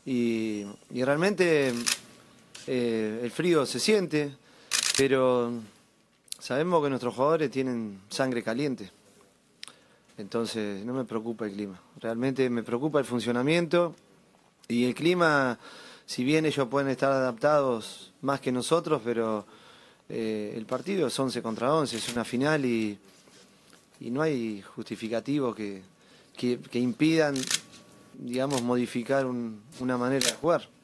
y realmente el frío se siente, pero sabemos que nuestros jugadores tienen sangre caliente. Entonces no me preocupa el clima. Realmente me preocupa el funcionamiento y el clima, si bien ellos pueden estar adaptados más que nosotros, pero el partido es 11 contra 11, es una final y no hay justificativos que impidan, digamos, modificar una manera de jugar.